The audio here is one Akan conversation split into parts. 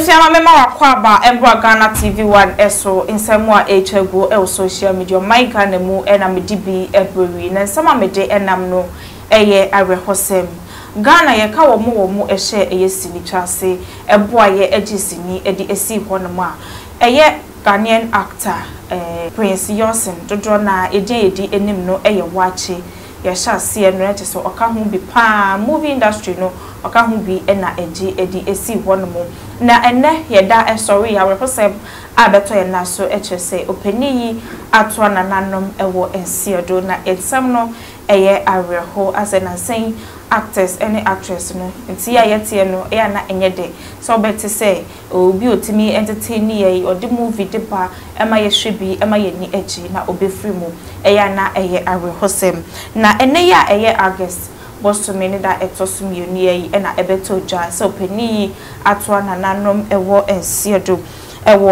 Abesiama mema wakwaba Embra Ghana TV1 eso insemwa echego e social media my Ghana mu ena medibi ebrewi na nsama mede enam no eye arehosem Ghana ye ka wo mu ehye eye sinitwase eboa ye agisini edi esi hono a eye Ghanaian actor Prince Yosin dodo na edi enim no eye Waakye ya shase no ete so oka hu bi pa movie industry no oka hu bi ena edi esi hono mu na enne yeda sorry ya refosem abeto ye na so eche se openi ato na nanom ewo ensiedo na ensam no eye areho asena sen actors any actress no nti ya yete no ya na enyede so beti say obi otimi entertain ye odi movie depa ema ye hwebi ema ye ni eji na obefri mu eya na eye arehosem na enne ya eye August boss many that etosum yuni ena ebeto ja so peni atwa na nanom ewo ensiedo ewo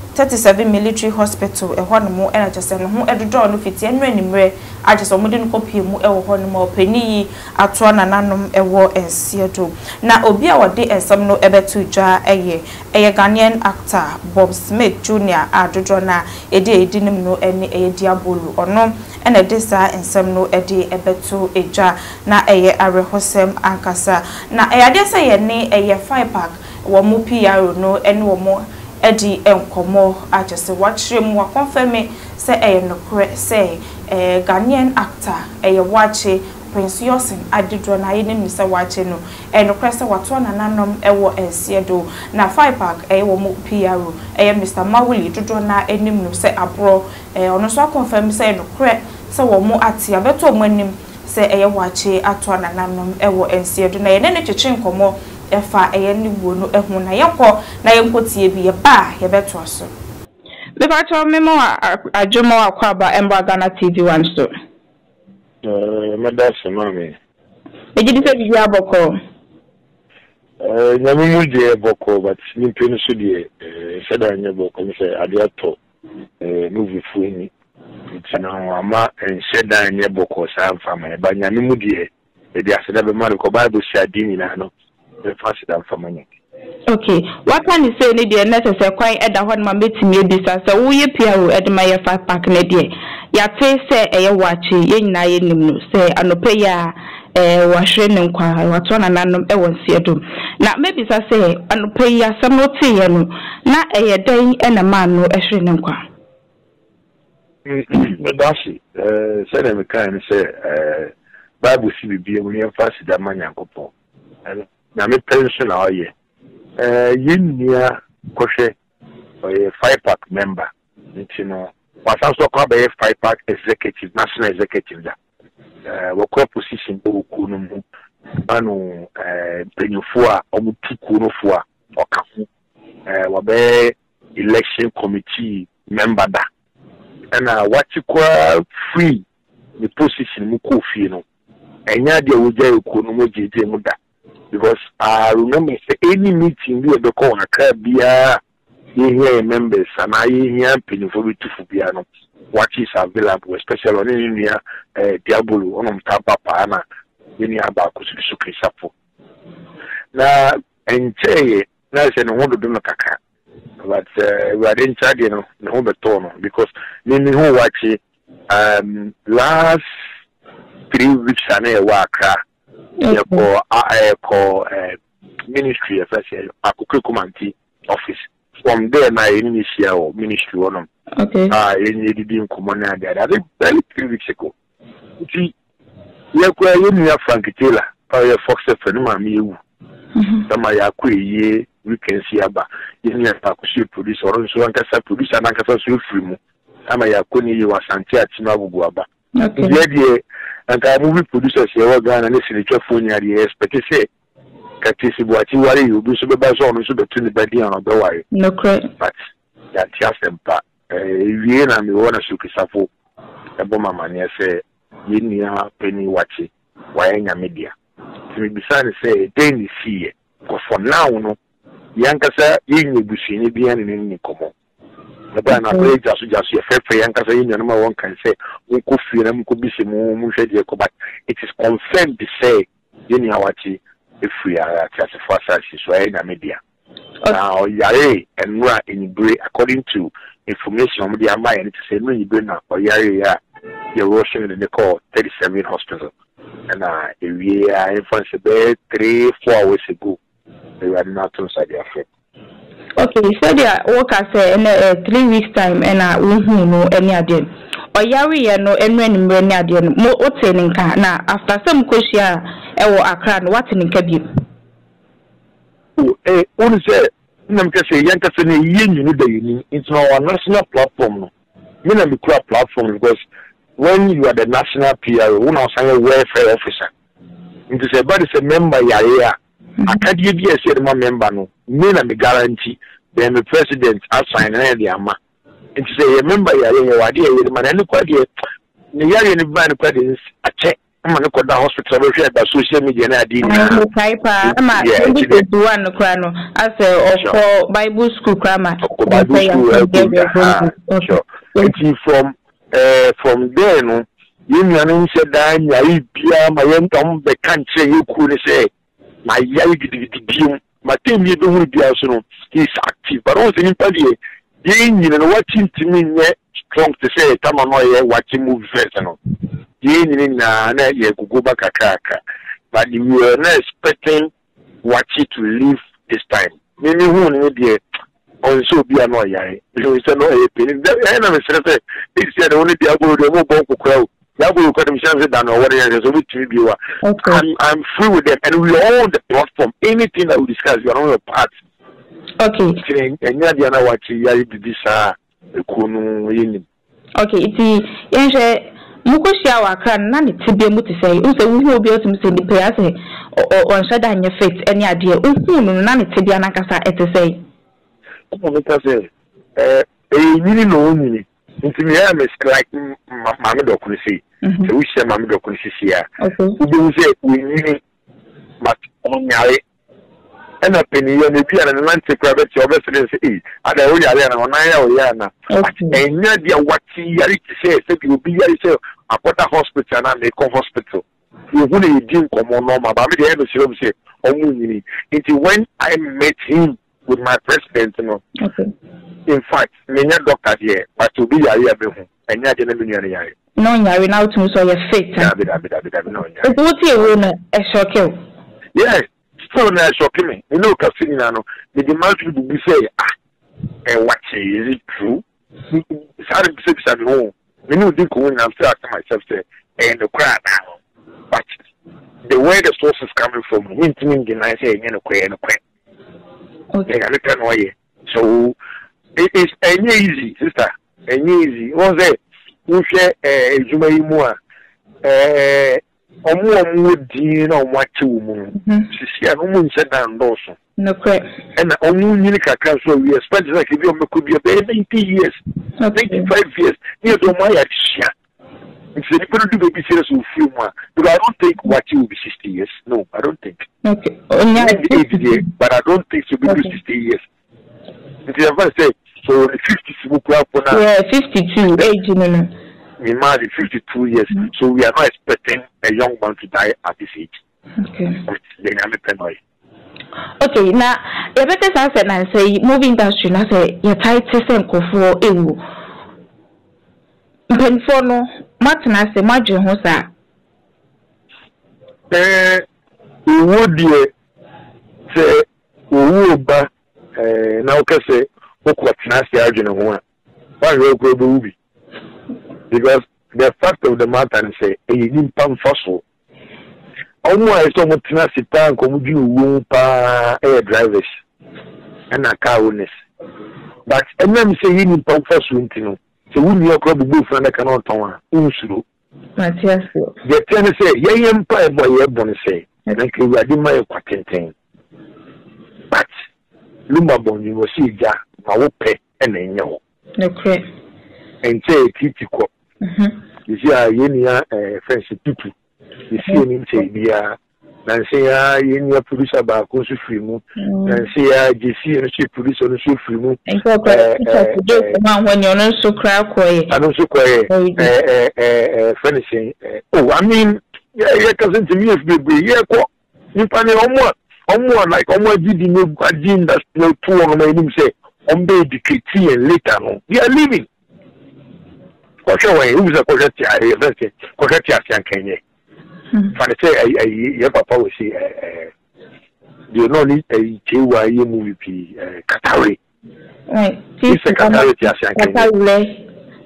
37 military hospital ehonmo ena chese no ho edodo no fiti enu animre agese omode no kopie mu ewo honmo peni atwa na nanom ewo ensiedo na obi a wode ensam no ebeto ja eye Ghanaian actor Bob Smith Jr. adodo na edinim no ene eye diabolo ono ena desa ensam no ede ebeto eja na eye arehosem ankasa na ade se ye ne eye 5 pack wo mu PR no ene wo mo edi enkomo agese watchrem wa confirm say nokre say Ghanaian actor Waakye Prince Yosin adidro na ye nim say Waakye no nokre say wato na nanom ewo ensiedo na 5 pack wo mo PR Mr. Mawuli dodo na enim no say abro ono so confirm say nokre say wo mo ati abeto mo anim say Waakye ato na nanom ewo ensiedo na ye ne cheche nkomo efa ni wo no ehu na yekọ na yenkotie bi ye ba ye beto so me ba to memo adwomo akwaba Embra Ghana TV1 so medase mami ejidi se bi aboko nyamu mu je boko but nimpe no so de seda nya boko me se ade ato movie fu ni tina ama seda nya boko sa mfama ba nyamu mu de aseda be mari ko bible si adini na no okay, what can you say? Need necessary quite at the one my meeting may be so we appear at my 5 pack nedia. Ya say a Waakye yen na yen no say anope ya washre ne nkwa wato na nanom e wonsiedo na maybe say anope ya samote ye no na den e na man no ehre ne nkwa dashi say na me kan say bible si bibie mu ye fa sida manyankopon na me pension aye yinia kohwe 5 pack member ntino wasanso kwa be 5 pack executive national executive da wo position bo ku no mu anu penyufo a omutuku no fo a okafu wo be election committee member da na Waakye kwa free the position mu ko fie no enya de wo jai ku no mo jeje mu da. Because I remember any meeting we be call Accra bia here members and I here penny for me to Fubiano. Waakye is available, especially on any diabolo on tapa pana any about Kusuki Sapo. Now and say na say no want to do no kaka. But we are in charge, you know, no betono because nini who Waakye last 3 weeks and a waka. Ministry of ACCROSS office. From there, na initial or ministry on them. Okay. In the common area. I think 3 weeks ago. See, you are Frank Taylor, or Fox Phenomenon. Some are ye, we can see about in your producer or so on Casa producer and Casa Free. Am I a Kuni, you are Santia Chinabuaba. Okay. And I movie producers here Ghana and listen to phone the expect to say Katisi Waakye worry you do so be on so between the body and the wire. No correct. But that just them part. We na me wanna suki safo. The bomber man say yinia penny Waakye why media. To me beside say then you see it. Because for now no yankasa yin busi ni bia ni komo. The brand of just your fair and Casa number one can say, we could feel them could be some but it is confirmed to say, Waakye, if we are just a first as is in media. Now, Yare and Ra in Bray, according to information on the Amaya, to say, no, you bring up or Yare, you're rushing in the call 37 hospital. And we are in France about 3-4 hours ago. They were not inside the affair. Okay, so they are workers in 3 weeks' time, and we know any idea. Or Yari, no, and when any idea, more opening now after some question, Accra, what in Kabib? One say, Namkase, Yankasani, you the union, it's our national platform. You know, the platform because when you are the national PR, one of our welfare officer, it is about a member, Yaya. I can't give you a member, no, me and the guarantee, then the president assign the Ama. And to say, remember, Yaya, idea, the man, and the quality, the Yaya and the band credits, a check. I'm going to go to the hospital by social media. As a Bible school grammar. From there, no, you said that my young the country you could say, my young my team you don't be also he's active, but also in Padi, you know, watching to me strong to say, come on, watching movie first. Go back a cracker, but we were not expecting Waakye to leave this time. Maybe who knew the also be annoyed. Because it's annoying. This year only the Abu the mobile crowd. Yabu got themselves down or whatever. I'm free with them, and we all the platform. Anything that we discuss, you are on your part. Okay. And Yadiana Waakye, Yadi this Kunu. Okay, it's Mukosia Accra, none to be able to say, who will be able to say the players or shada in your face any idea, who none to be anakasa at the say. Really no meaning. Into me, I'm like Mamma Docracy. So we say Mamma Docracy here. We say we need but on Yari and a penny on the pier and Atlantic private your residence. And I only on Yana. And Nadia Waakye Yari says that you will be Yari. I put a hospital and they call hospital. You wouldn't do come on normal, but I have to say, it's when I met him with my president, you know. In fact, many doctors here, but to be a year and not in a million. No, I will now to so your fate. What's your a shock? Yes, so now shocking me. You know, Cassino, the demand to be say, and what is it true? Sorry, at home. We know the going I'm still asking myself and the crowd now. But the way the source is coming from hinting the nice and a quay. Okay, I don't know. So it is easy, sister. Easy. What's it? We share a Jumaimua. Would you know what to see a woman said down also. No crap. And only so we expect like if you could be about 80 years, 25 years, near to my share. It's a different baby serious with few more. But I don't think Waakye will be 60 years. No, I don't think. Okay. But I don't think it will be 60 years. It's a say so 50 yeah, 52 age. We married 52 years, so we are not expecting a young man to die at this age. Okay. Okay, now, you better say, movie industry, I say, you're tight to send for ewu. Penfono, Martin, I say, Margin Hosa. Would you say, Uba, now can say, what nasty argument one? Why will go to because the fact of the matter is say a nimpan fossil. Almost so much nasty tank come you air drivers and a car owners. But and then say you nimpan fossil, so when you crop the friend I cannot town unsuru. The tenant say, yea, empire boy, you're born say, and I can read my quatenting. But Lumabon, you will see that my pet and a no. No crap. And say critical. You see, I French people. You see, him say, and say, you producer about Cosu Frimu, and say, GC and she producer on the show Frimu. And when you're not so crowd quiet, I don't so quiet, finishing. Oh, I mean, yeah, cousin to me, if we yeah, you find it on what? almost like almost did no gajin that's no two on my name say be decree and later on. We are living. Way who's a project Kenya. For say papa will say you no need a JYE movie Qatari. Right. It's a Qatari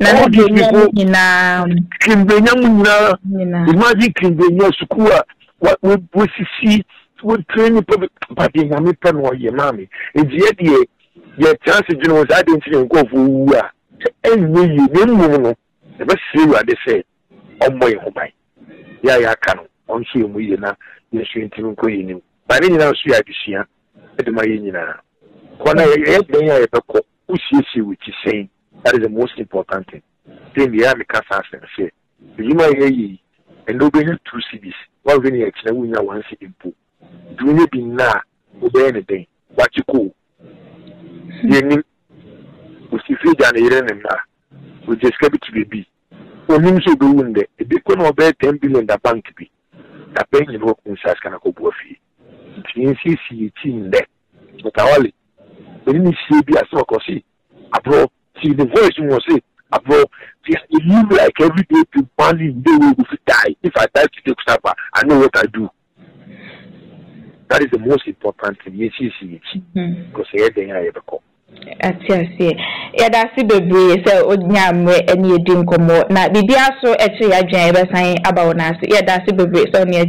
imagine Kimbenya Sukua what we see would train public party Namipan or your mammy. It's yet your chance of general identity go for and we you the best see what they say on my home. Yeah, can on see we na yes you into going. But in our sweet idea at the Marina. When I had the which is saying that is the most important thing. Then the army can say, you might hear and nobody has 2 cities. One when you actually win 1 city. Do you be now obey anything? What you call? You need to feed an Iran and now. We just kept it to be. When you so doing the big one obey 10 billion the bank to be. The paying you work in Saskanaco fee. It means you see there. But only when you see be as well, see, abroad, see the voice you want to say. Abroad, you live like every day to one day will die. If I die to take supper, I know what I do. That is the most important thing. Yes, because everything I ever call. Yeah, that's the baby. So, Onyamwe, and you drink more. Now, the Biaso, actually, I ever saying about us. Yeah, that's the baby. So, near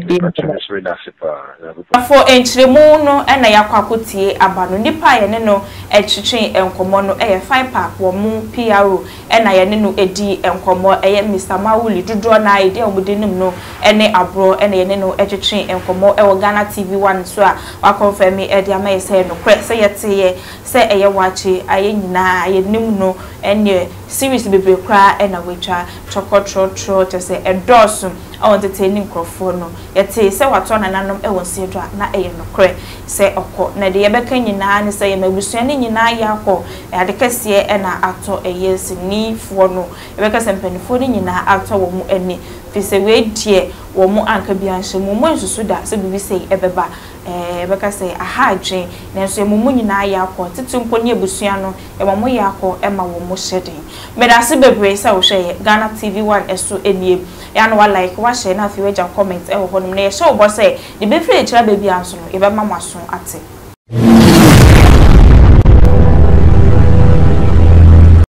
for entry mono and a yaquacuti, abandon the pie and no, a chichen and commono, a fine pack, or moon, PRO, and I know a D and commo, a Mr. Mauli, to draw an idea within him no, any abroad, and a no, a chichen and commo, a Ghana TV 1, so I confirm me, Eddie may say no, say a Waakye, I no, and ye series be cry and a witcher, chocolate trot, to say a dorsum, entertaining croffono, yet say, what's on an annum, I will see na e no kre se okọ na de yebeka nyina ne se yemabusuane nyina yakọ e de kese e na ato yes ni fo no yebeka se mpanifo ni nyina ato wo mu ani fi se we die wo mu anka bi anhye mu mu nsusu da se bibi se ebeba yebeka se aha dwen na so mu nyina yakọ titumpo ne abusua no e mo yakọ e ma wo mu hyeden medase bebre se wo hwe Ghana TV 1 eso eniem ya no wa like wa share na fi we ja comment e wo honom na ye show bo se de be free e kira baby anso no e be ma maso ate